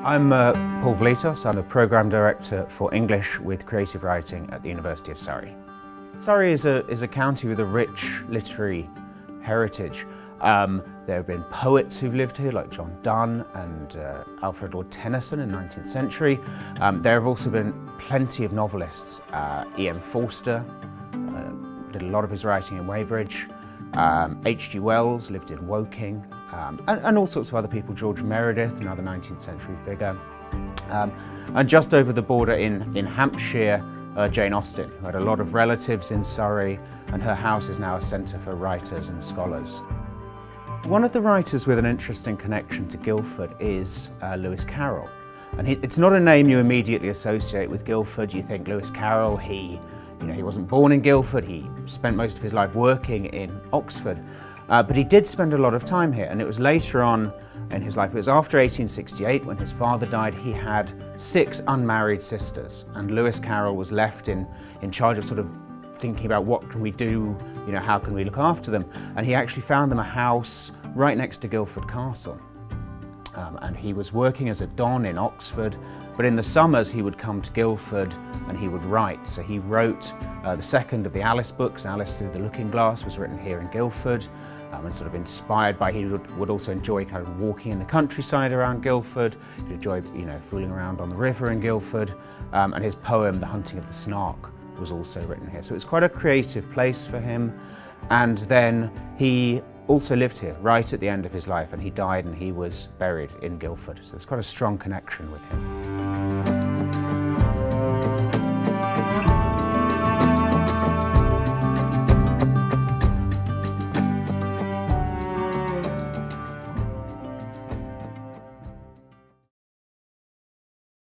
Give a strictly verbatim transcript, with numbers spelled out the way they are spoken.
I'm uh, Paul Vlitos. I'm a Programme Director for English with Creative Writing at the University of Surrey. Surrey is a, is a county with a rich literary heritage. Um, there have been poets who've lived here like John Donne and uh, Alfred Lord Tennyson in the nineteenth century. Um, there have also been plenty of novelists. Uh, E M Forster uh, did a lot of his writing in Weybridge. Um, H G Wells lived in Woking, um, and, and all sorts of other people. George Meredith, another nineteenth century figure. Um, and just over the border in, in Hampshire, uh, Jane Austen, who had a lot of relatives in Surrey, and her house is now a centre for writers and scholars. One of the writers with an interesting connection to Guildford is uh, Lewis Carroll. And he, it's not a name you immediately associate with Guildford. You think Lewis Carroll, he, you know, he wasn't born in Guildford, he spent most of his life working in Oxford. Uh, but he did spend a lot of time here, and it was later on in his life, it was after eighteen sixty-eight when his father died. He had six unmarried sisters, and Lewis Carroll was left in, in charge of sort of thinking about what can we do, you know, how can we look after them? And he actually found them a house right next to Guildford Castle. Um, and he was working as a don in Oxford, but in the summers he would come to Guildford and he would write. So he wrote uh, the second of the Alice books, Alice Through the Looking Glass, was written here in Guildford, um, and sort of inspired by, he would, would also enjoy kind of walking in the countryside around Guildford. He'd enjoy, you know, fooling around on the river in Guildford, um, and his poem, The Hunting of the Snark, was also written here. So it's quite a creative place for him. And then he also lived here right at the end of his life, and he died and he was buried in Guildford. So it's quite a strong connection with him.